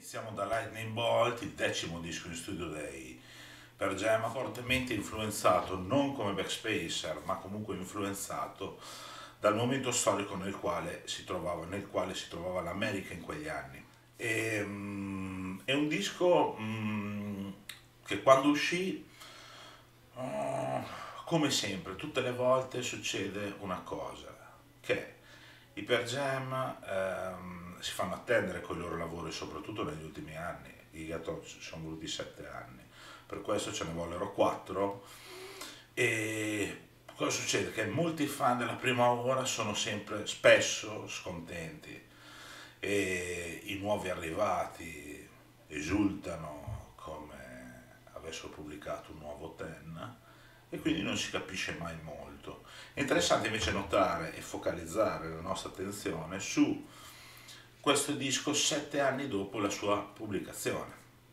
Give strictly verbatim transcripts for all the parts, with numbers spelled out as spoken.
Iniziamo da Lightning Bolt, il decimo disco in studio dei Pearl Jam, fortemente influenzato non come Backspacer, ma comunque influenzato dal momento storico nel quale si trovava, nel quale si trovava l'America in quegli anni. E, um, è un disco um, che quando uscì, uh, come sempre, tutte le volte succede una cosa, che i Pearl Jam ehm, si fanno attendere con i loro lavori, soprattutto negli ultimi anni. I Gato ci sono voluti sette anni, per questo ce ne vollero quattro. E cosa succede? Che molti fan della prima ora sono sempre, spesso, scontenti e i nuovi arrivati esultano come avessero pubblicato un nuovo ten e quindi non si capisce mai molto. È interessante invece notare e focalizzare la nostra attenzione su questo disco sette anni dopo la sua pubblicazione.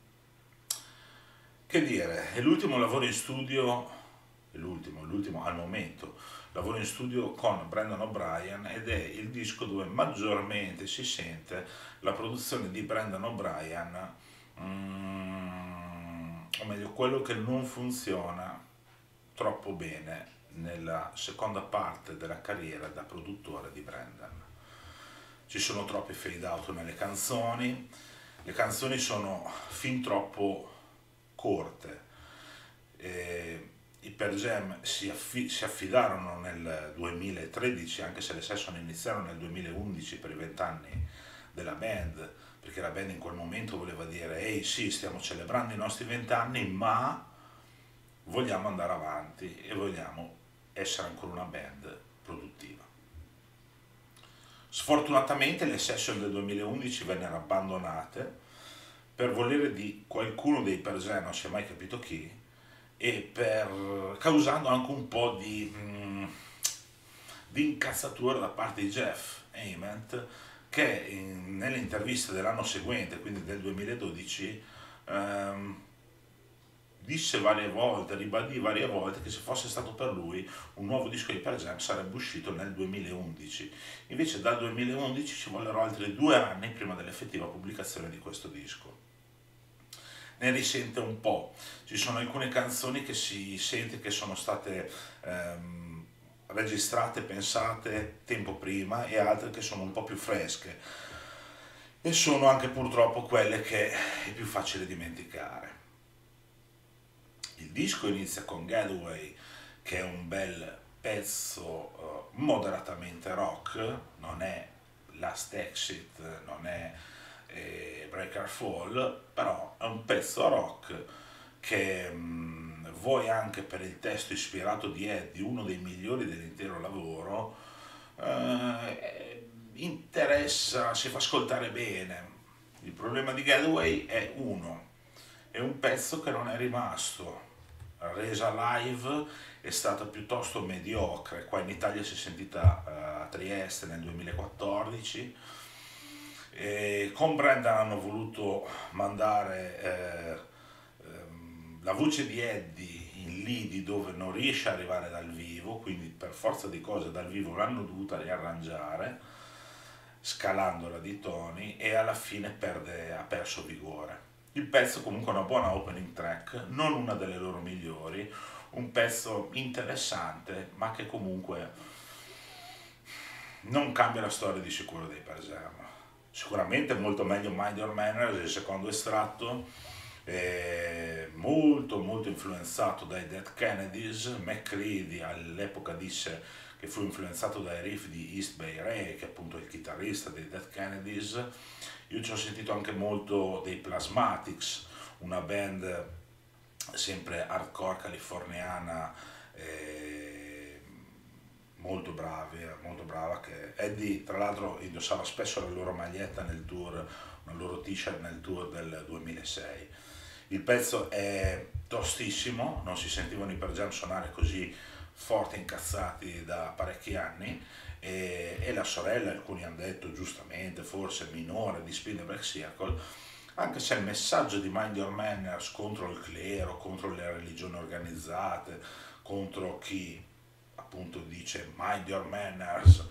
Che dire, è l'ultimo lavoro in studio, è l'ultimo, l'ultimo al momento, lavoro in studio con Brendan O'Brien ed è il disco dove maggiormente si sente la produzione di Brendan O'Brien, mm, o meglio quello che non funziona troppo bene nella seconda parte della carriera da produttore di Brendan. Ci sono troppi fade out nelle canzoni, le canzoni sono fin troppo corte. E i Pearl Jam si, affi si affidarono nel duemilatredici, anche se le session iniziarono nel duemilaundici per i vent'anni della band, perché la band in quel momento voleva dire ehi sì, stiamo celebrando i nostri vent'anni, ma vogliamo andare avanti e vogliamo essere ancora una band produttiva. Sfortunatamente le session del duemilaundici vennero abbandonate per volere di qualcuno dei Pearl Jam, non si è mai capito chi, e per, causando anche un po' di, mm, di incazzatura da parte di Jeff Ament, che in, nelle interviste dell'anno seguente, quindi del duemiladodici, ehm, disse varie volte, ribadì varie volte che se fosse stato per lui un nuovo disco di Pearl Jam sarebbe uscito nel duemilaundici. Invece dal duemilaundici ci vollero altri due anni prima dell'effettiva pubblicazione di questo disco. Ne risente un po', ci sono alcune canzoni che si sente che sono state ehm, registrate, pensate tempo prima e altre che sono un po' più fresche e sono anche purtroppo quelle che è più facile dimenticare. Il disco inizia con Getaway, che è un bel pezzo uh, moderatamente rock, non è Last Exit, non è eh, Break or Fall, però è un pezzo rock che mh, vuoi anche per il testo ispirato di Eddie, uno dei migliori dell'intero lavoro, eh, interessa, si fa ascoltare bene. Il problema di Getaway è uno, è un pezzo che non è rimasto. Resa live è stata piuttosto mediocre, qua in Italia si è sentita uh, a Trieste nel duemilaquattordici, e con Brendan hanno voluto mandare eh, ehm, la voce di Eddie in lidi dove non riesce ad arrivare dal vivo, quindi per forza di cose dal vivo l'hanno dovuta riarrangiare, scalandola di toni, e alla fine perde, ha perso vigore. Il pezzo comunque è una buona opening track, non una delle loro migliori, un pezzo interessante, ma che comunque non cambia la storia di sicuro dei Pearl Jam. Sicuramente molto meglio Mind Your Manners, il secondo estratto, è molto molto influenzato dai Dead Kennedys. McCready all'epoca disse che fu influenzato dai riff di East Bay Ray, che è appunto il chitarrista dei Dead Kennedys. Io ci ho sentito anche molto dei Plasmatics, una band sempre hardcore californiana, eh, molto bravi, molto brava, che Eddie tra l'altro indossava spesso la loro maglietta nel tour, una loro t-shirt nel tour del duemilasei. Il pezzo è tostissimo, non si sentivano i Pearl Jam suonare così forti e incazzati da parecchi anni, e, e la sorella, alcuni hanno detto giustamente, forse minore di Spin the Black Circle, anche se il messaggio di Mind Your Manners contro il clero, contro le religioni organizzate, contro chi appunto dice Mind Your Manners,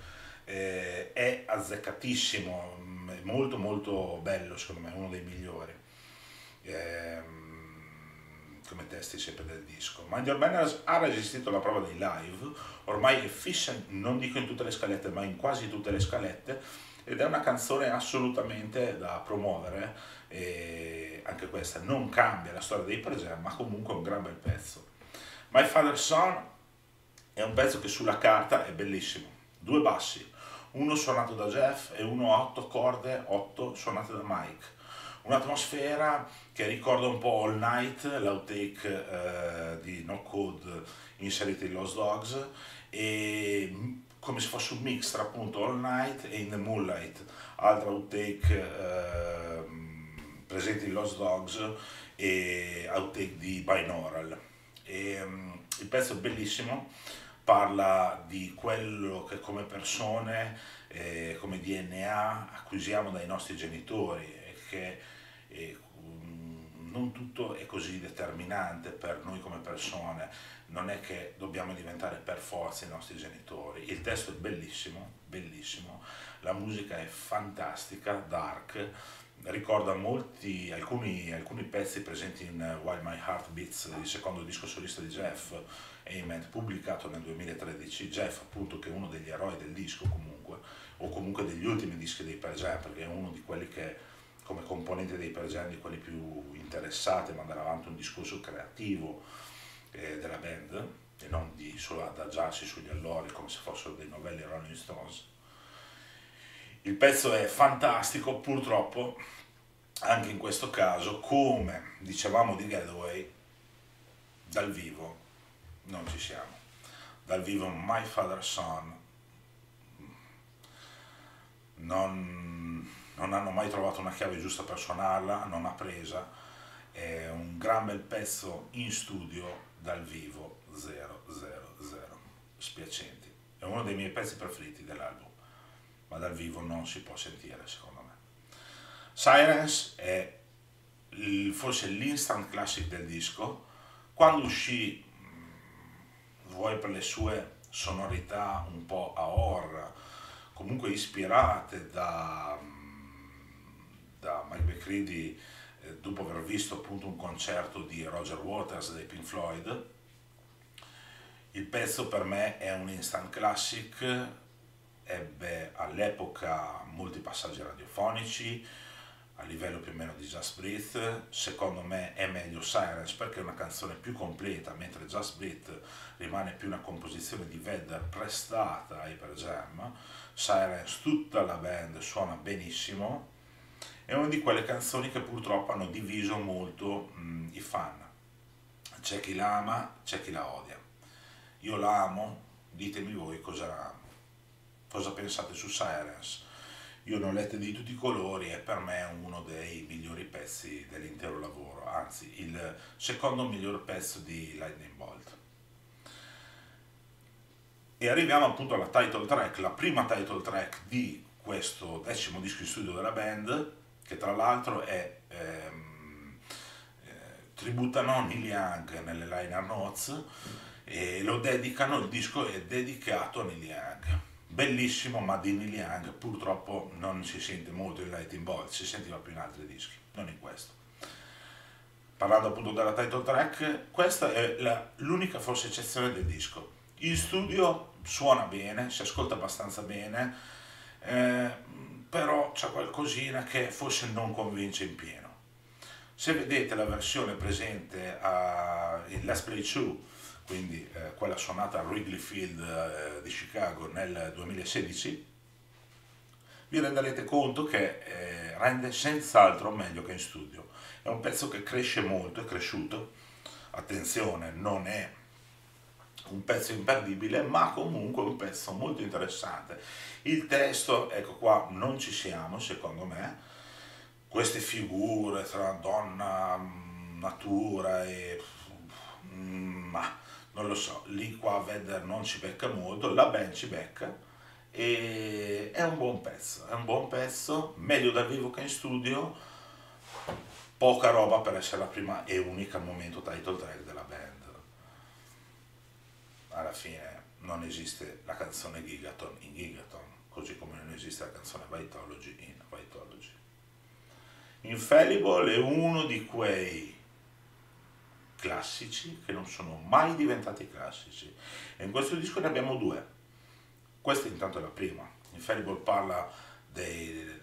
eh, è azzeccatissimo, è molto molto bello, secondo me, è uno dei migliori ehm, come testi sempre del disco. Mind Your Manners ha resistito alla prova dei live, ormai è fissa, non dico in tutte le scalette, ma in quasi tutte le scalette, ed è una canzone assolutamente da promuovere, e anche questa non cambia la storia dei Pearl Jam, ma comunque è un gran bel pezzo. My Father's Son è un pezzo che sulla carta è bellissimo, due bassi, uno suonato da Jeff e uno a otto corde, otto suonate da Mike. Un'atmosfera che ricorda un po' All Night, l'outtake eh, di No Code inserito in Lost Dogs, e come se fosse un mix tra appunto All Night e In the Moonlight, altro outtake eh, presente in Lost Dogs e outtake di Binaural. E, um, il pezzo è bellissimo, parla di quello che come persone, eh, come D N A acquisiamo dai nostri genitori, e che eh, non tutto è così determinante per noi come persone, non è che dobbiamo diventare per forza i nostri genitori. Il testo è bellissimo, bellissimo, la musica è fantastica, dark, ricorda molti, alcuni, alcuni pezzi presenti in While My Heart Beats, il secondo disco solista di Jeff Ament, pubblicato nel duemilatredici. Jeff appunto, che è uno degli eroi del disco comunque, o comunque degli ultimi dischi dei Pearl Jam, perché è uno di quelli che come componente dei Pearl Jam di quelli più interessati a mandare avanti un discorso creativo eh, della band, e non di solo adagiarsi sugli allori come se fossero dei novelli Rolling Stones. Il pezzo è fantastico, purtroppo anche in questo caso, come dicevamo di Getaway, dal vivo non ci siamo. Dal vivo My Father's Son non, non hanno mai trovato una chiave giusta per suonarla, non ha presa, è un gran bel pezzo in studio, dal vivo zero zero zero, spiacenti. È uno dei miei pezzi preferiti dell'album, ma dal vivo non si può sentire secondo me. Sirens è il, forse l'instant classic del disco. Quando uscì, vuoi per le sue sonorità un po' a horror, comunque ispirate da, da Mike McCready, eh, dopo aver visto appunto un concerto di Roger Waters dei Pink Floyd, il pezzo per me è un instant classic. Ebbe all'epoca molti passaggi radiofonici a livello più o meno di Just Breathe. Secondo me è meglio Sirens perché è una canzone più completa, mentre Just Breathe rimane più una composizione di Vedder prestata ai Pearl Jam. Sirens, tutta la band suona benissimo, è una di quelle canzoni che purtroppo hanno diviso molto mh, i fan. C'è chi la ama, c'è chi la odia. Io la amo, ditemi voi cosa, cosa pensate su Sirens. Io ne ho lette di tutti i colori e per me è uno dei migliori pezzi dell'intero lavoro, anzi il secondo miglior pezzo di Lightning Bolt. E arriviamo appunto alla title track, la prima title track di questo decimo disco in studio della band, che tra l'altro è ehm, eh, tributano Neil Young nelle liner notes, e lo dedicano, il disco è dedicato a Neil Young. Bellissimo, ma di Neil Young purtroppo non si sente molto in Lightning Bolt, si sentiva più in altri dischi, non in questo. Parlando appunto della title track, questa è l'unica forse eccezione del disco. In studio suona bene, si ascolta abbastanza bene, eh, però c'è qualcosina che forse non convince in pieno. Se vedete la versione presente a, in Let's Play due, quindi eh, quella suonata a Wrigley Field eh, di Chicago nel duemilasedici, vi renderete conto che eh, rende senz'altro meglio che in studio. È un pezzo che cresce molto, è cresciuto, attenzione, non è un pezzo imperdibile, ma comunque un pezzo molto interessante. Il testo, ecco qua, non ci siamo, secondo me, queste figure tra donna, natura e... ma non lo so, lì qua Vedder non ci becca molto, la band ci becca, e è un buon pezzo, è un buon pezzo, meglio dal vivo che in studio, poca roba per essere la prima e unica al momento title track della band. Alla fine non esiste la canzone Gigaton in Gigaton, così come non esiste la canzone Vitology in Vitology. Infallible è uno di quei classici che non sono mai diventati classici, e in questo disco ne abbiamo due. Questa intanto è la prima. Infallible parla dei,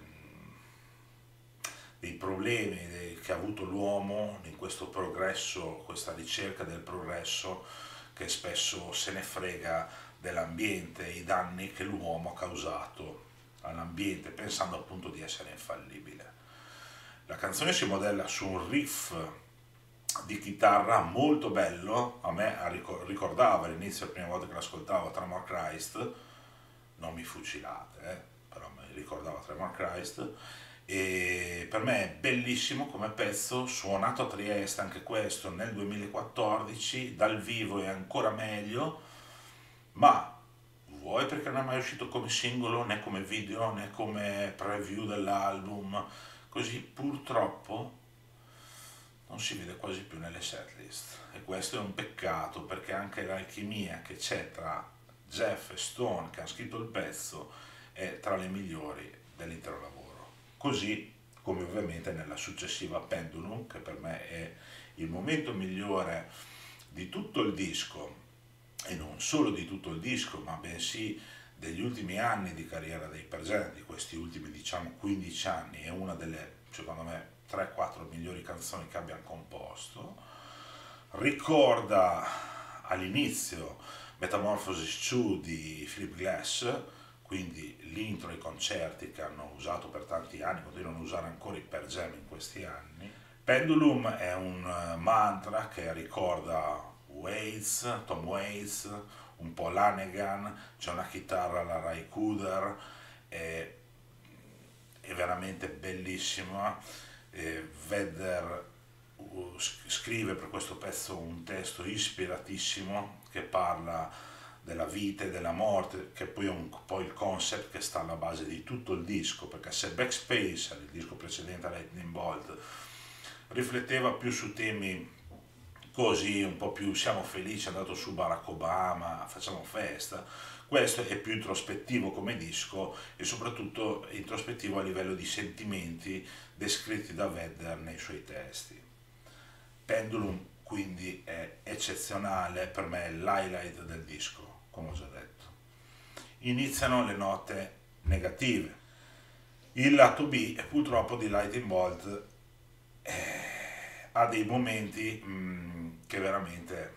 dei problemi dei, che ha avuto l'uomo in questo progresso, questa ricerca del progresso, che spesso se ne frega dell'ambiente, i danni che l'uomo ha causato all'ambiente, pensando appunto di essere infallibile. La canzone si modella su un riff di chitarra molto bello, a me ricordava all'inizio, la prima volta che l'ascoltavo, Tremor Christ, non mi fucilate, eh, però mi ricordava Tremor Christ, e per me è bellissimo come pezzo, suonato a Trieste anche questo nel duemilaquattordici, dal vivo è ancora meglio, ma vuoi perché non è mai uscito come singolo, né come video, né come preview dell'album, così purtroppo non si vede quasi più nelle setlist, e questo è un peccato, perché anche l'alchimia che c'è tra Jeff e Stone, che hanno scritto il pezzo, è tra le migliori dell'intero lavoro. Così come ovviamente nella successiva Pendulum, che per me è il momento migliore di tutto il disco, e non solo di tutto il disco, ma bensì degli ultimi anni di carriera dei Pearl Jam, di questi ultimi diciamo quindici anni, è una delle, secondo me, tre quattro migliori canzoni che abbiamo composto. Ricorda all'inizio Metamorphosis due di Philip Glass, quindi l'intro ai concerti che hanno usato per tanti anni, continuano a usare ancora i Pearl Jam in questi anni. Pendulum è un mantra che ricorda Waits, Tom Waits, un po' Lanegan, c'è una chitarra alla Ray Cooder, è, è veramente bellissima. Eh, Vedder uh, scrive per questo pezzo un testo ispiratissimo che parla della vita e della morte, che poi è un po' il concept che sta alla base di tutto il disco, perché se Backspace, il disco precedente a Lightning Bolt, rifletteva più su temi così, un po' più siamo felici, è andato su Barack Obama, facciamo festa, questo è più introspettivo come disco, e soprattutto introspettivo a livello di sentimenti descritti da Vedder nei suoi testi. Pendulum quindi è eccezionale, per me è l'highlight del disco, come ho già detto. Iniziano le note negative. Il lato B, purtroppo, di Lightning Bolt eh, ha dei momenti mh, che veramente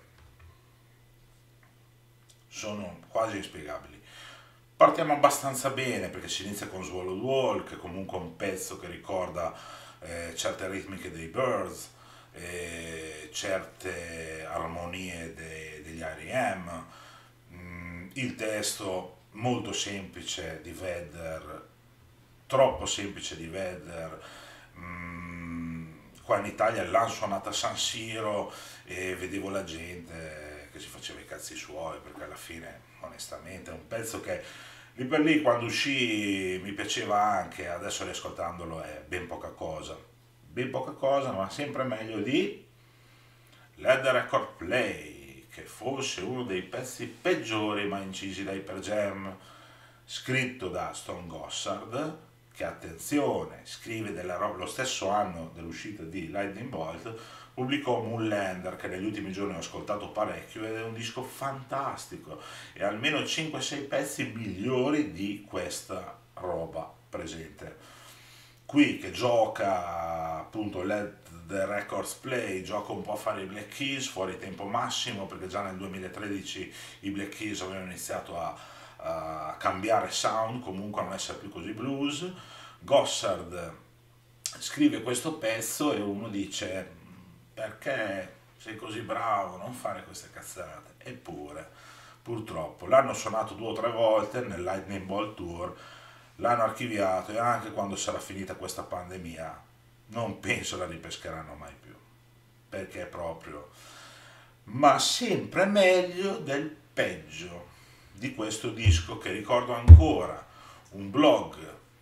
sono quasi inspiegabili. Partiamo abbastanza bene perché si inizia con Swallowed Wall, che comunque è un pezzo che ricorda eh, certe ritmiche dei Birds, eh, certe armonie de, degli R E M, mm, il testo molto semplice di Vedder, troppo semplice di Vedder. mm, qua in Italia l'hanno suonata a San Siro e vedevo la gente che si faceva i cazzi suoi, perché alla fine onestamente è un pezzo che lì per lì quando uscì mi piaceva anche, adesso riascoltandolo è ben poca cosa, ben poca cosa, ma sempre meglio di Let the Record Play, che fosse uno dei pezzi peggiori mai incisi dai Pearl Jam, scritto da Stone Gossard, che attenzione, scrive della roba, lo stesso anno dell'uscita di Lightning Bolt, pubblicò Moonlander, che negli ultimi giorni ho ascoltato parecchio ed è un disco fantastico, e almeno cinque sei pezzi migliori di questa roba presente. Qui che gioca appunto Let the Records Play, gioca un po' a fare i Black Keys fuori tempo massimo, perché già nel duemilatredici i Black Keys avevano iniziato a, a cambiare sound, comunque a non essere più così blues. Gossard scrive questo pezzo e uno dice: perché sei così bravo, non fare queste cazzate? Eppure purtroppo l'hanno suonato due o tre volte nel Lightning Bolt Tour, l'hanno archiviato, e anche quando sarà finita questa pandemia non penso la ripescheranno mai più, perché proprio, ma sempre meglio del peggio di questo disco, che ricordo ancora un blog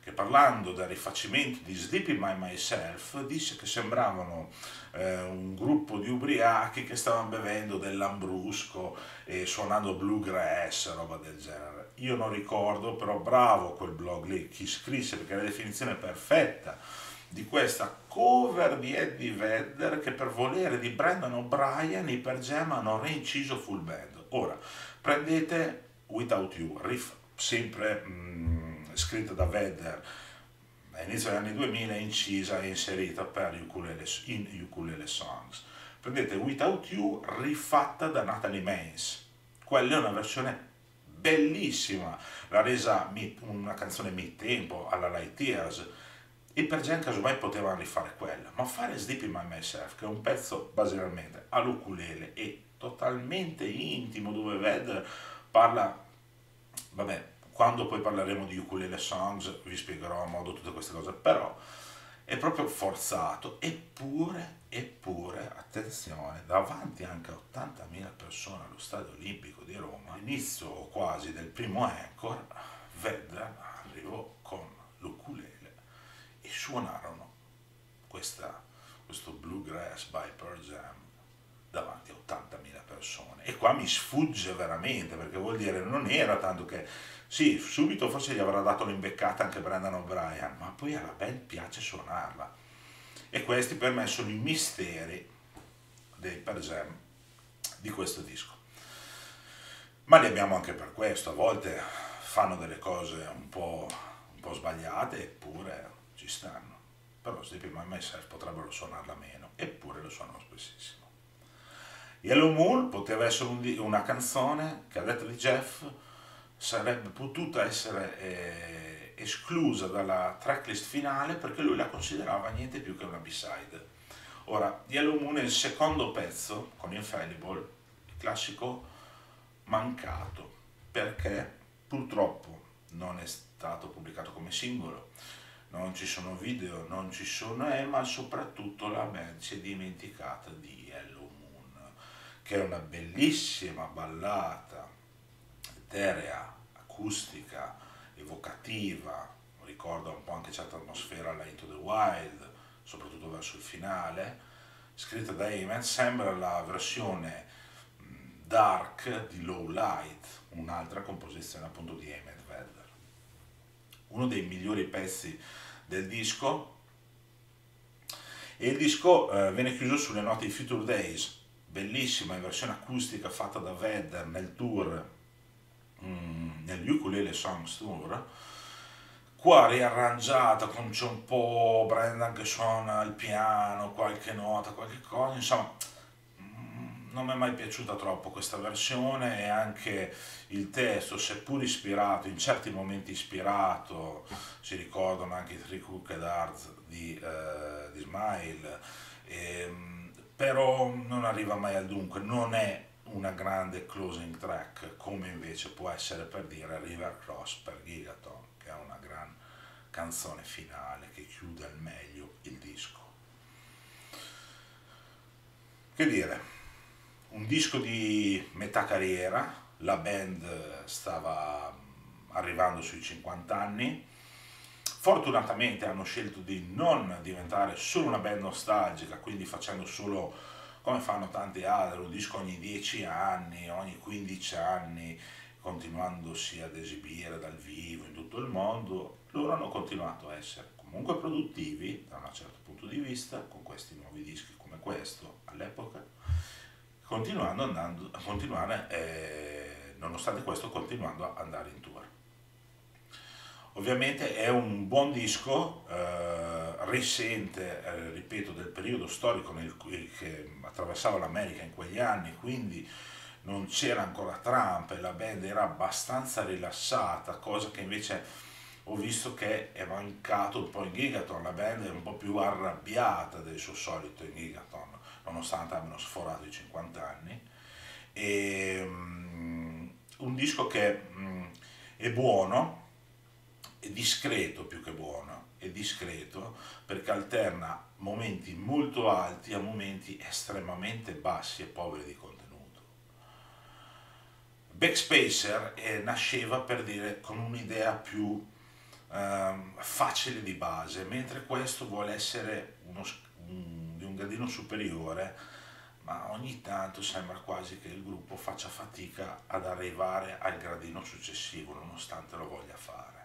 che parlando del rifacimento di Sleeping by Myself disse che sembravano eh, un gruppo di ubriachi che stavano bevendo del lambrusco e suonando bluegrass, roba del genere. Io non ricordo, però bravo quel blog lì, chi scrisse, perché è la definizione perfetta di questa cover di Eddie Vedder che per volere di Brendan O'Brien i Pearl Jam hanno reinciso full band. Ora, prendete Without You, riff sempre mh, scritta da Vedder all'inizio degli anni duemila, incisa e inserita per ukulele, in Ukulele Songs. Prendete Without You rifatta da Natalie Maines, quella è una versione bellissima, l'ha resa una canzone mid-tempo alla Light Years. I Pearl Jam casomai potevano rifare quella, ma fare Sleeping by Myself, che è un pezzo basicamente all'ukulele e totalmente intimo, dove Vedder parla, vabbè, quando poi parleremo di Ukulele Songs vi spiegherò a modo tutte queste cose, però è proprio forzato, eppure, eppure, attenzione, davanti anche a ottantamila persone allo Stadio Olimpico di Roma, all'inizio quasi del primo Encore, Vedder arrivò con l'ukulele e suonarono questa, questo Bluegrass by Pearl Jam davanti a ottantamila persone. E qua mi sfugge veramente, perché vuol dire non era tanto che, sì, subito forse gli avrà dato l'imbeccata anche Brendan O'Brien, ma poi alla band piace suonarla. E questi per me sono i misteri dei Pearl Jam di questo disco. Ma li abbiamo anche per questo, a volte fanno delle cose un po', un po' sbagliate, eppure ci stanno. Però Sleeping by Myself potrebbero suonarla meno, eppure lo suonano spessissimo. Yellow Moon poteva essere un, una canzone che a detta di Jeff sarebbe potuta essere eh, esclusa dalla tracklist finale perché lui la considerava niente più che una B-side. Ora, Yellow Moon è il secondo pezzo con Infallible, il classico mancato, perché purtroppo non è stato pubblicato come singolo, non ci sono video, non ci sono, eh, ma soprattutto la band si è dimenticata di Yellow Moon, che è una bellissima ballata eterea, acustica, evocativa, ricorda un po' anche certa atmosfera alla Into the Wild, soprattutto verso il finale, scritta da Heyman, sembra la versione dark di Low Light, un'altra composizione appunto di Heyman Vedder. Uno dei migliori pezzi del disco, e il disco eh, viene chiuso sulle note di Future Days, bellissima in versione acustica fatta da Vedder nel tour, mm, nel Ukulele Songs Tour, qua riarrangiata con c'è un po' Brendan che suona il piano, qualche nota, qualche cosa, insomma non mi è mai piaciuta troppo questa versione, e anche il testo, seppur ispirato, in certi momenti ispirato, si ricordano anche i Three Crooked Hearts di, eh, di Smile, ehm, però non arriva mai al dunque, non è una grande closing track come invece può essere per dire River Cross per Gigaton, che è una gran canzone finale che chiude al meglio il disco. Che dire? Un disco di metà carriera, la band stava arrivando sui cinquanta anni, fortunatamente hanno scelto di non diventare solo una band nostalgica, quindi facendo solo, come fanno tanti altri, un disco ogni dieci anni, ogni quindici anni, continuandosi ad esibire dal vivo in tutto il mondo. Loro hanno continuato a essere comunque produttivi da un certo punto di vista, con questi nuovi dischi come questo all'epoca, continuando andando, a continuare, eh, nonostante questo, continuando ad andare in tour. Ovviamente è un buon disco, eh, risente, eh, ripeto, del periodo storico nel, che attraversava l'America in quegli anni, quindi non c'era ancora Trump e la band era abbastanza rilassata, cosa che invece ho visto che è mancato un po' in Gigaton. La band è un po' più arrabbiata del suo solito in Gigaton, nonostante abbiano sforato i cinquanta anni. E, um, un disco che um, è buono, è discreto più che buono, è discreto perché alterna momenti molto alti a momenti estremamente bassi e poveri di contenuto. Backspacer eh, nasceva per dire con un'idea più ehm, facile di base, mentre questo vuole essere uno, s- un- di un gradino superiore, ma ogni tanto sembra quasi che il gruppo faccia fatica ad arrivare al gradino successivo, nonostante lo voglia fare.